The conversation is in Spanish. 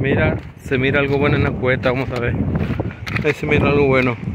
se mira algo bueno en la cuesta, vamos a ver. Ahí se mira algo bueno.